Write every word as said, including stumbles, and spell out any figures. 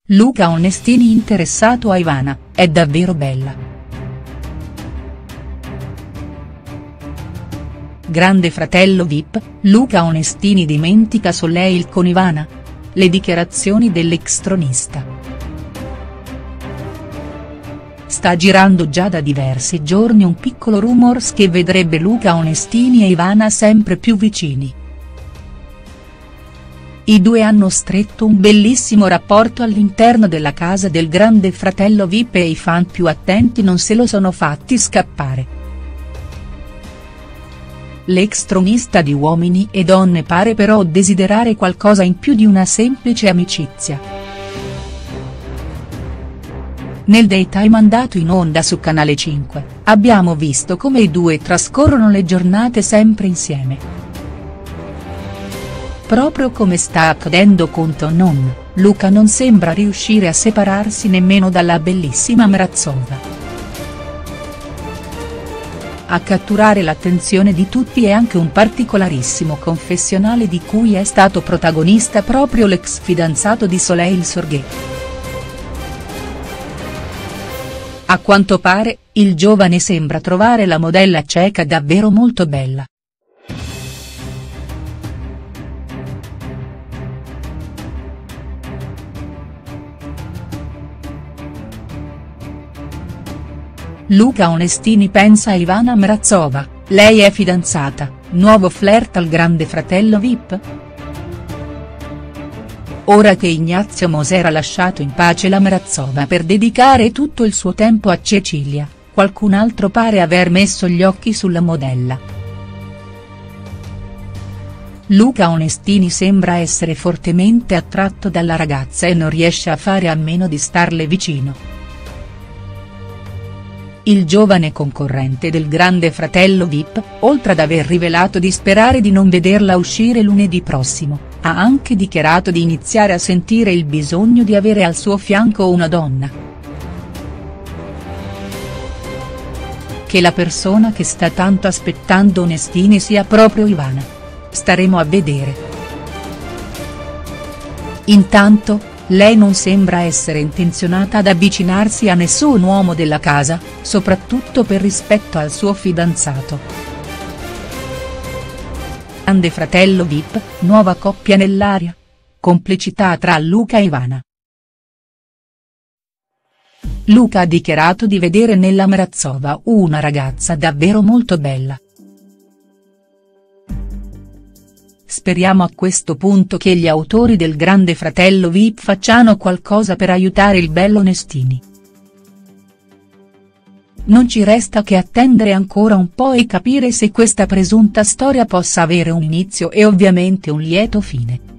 Luca Onestini interessato a Ivana, è davvero bella. Grande fratello V I P, Luca Onestini dimentica Soleil con Ivana? Le dichiarazioni dell'ex tronista. Sta girando già da diversi giorni un piccolo rumors che vedrebbe Luca Onestini e Ivana sempre più vicini. I due hanno stretto un bellissimo rapporto all'interno della casa del grande fratello V I P e i fan più attenti non se lo sono fatti scappare. L'ex tronista di Uomini e Donne pare però desiderare qualcosa in più di una semplice amicizia. Nel daytime andato in onda su Canale cinque, abbiamo visto come i due trascorrono le giornate sempre insieme. Proprio come sta accadendo con Tonon, Luca non sembra riuscire a separarsi nemmeno dalla bellissima Mrazova. A catturare l'attenzione di tutti è anche un particolarissimo confessionale di cui è stato protagonista proprio l'ex fidanzato di Soleil Sorghe. A quanto pare, il giovane sembra trovare la modella ceca davvero molto bella. Luca Onestini pensa a Ivana Mrazova, lei è fidanzata, nuovo flirt al grande fratello V I P?. Ora che Ignazio Moser ha lasciato in pace la Mrazova per dedicare tutto il suo tempo a Cecilia, qualcun altro pare aver messo gli occhi sulla modella. Luca Onestini sembra essere fortemente attratto dalla ragazza e non riesce a fare a meno di starle vicino. Il giovane concorrente del grande fratello V I P, oltre ad aver rivelato di sperare di non vederla uscire lunedì prossimo, ha anche dichiarato di iniziare a sentire il bisogno di avere al suo fianco una donna. Che la persona che sta tanto aspettando Onestini sia proprio Ivana? Staremo a vedere. Intanto, lei non sembra essere intenzionata ad avvicinarsi a nessun uomo della casa, soprattutto per rispetto al suo fidanzato. Grande fratello V I P, nuova coppia nell'aria? Complicità tra Luca e Ivana. Luca ha dichiarato di vedere nella Mrazova una ragazza davvero molto bella. Speriamo a questo punto che gli autori del grande fratello V I P facciano qualcosa per aiutare il bello Onestini. Non ci resta che attendere ancora un po' e capire se questa presunta storia possa avere un inizio e ovviamente un lieto fine.